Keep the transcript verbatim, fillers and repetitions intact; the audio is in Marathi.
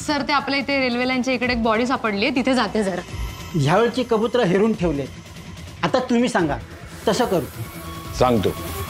सर ते आपल्या इथे रेल्वे लाईनच्या इकडे एक बॉडी सापडली आहे, तिथे जाते जरा. ह्यावेळची कबूतर हेरून ठेवले. आता तुम्ही सांगा तसं करू. सांगतो.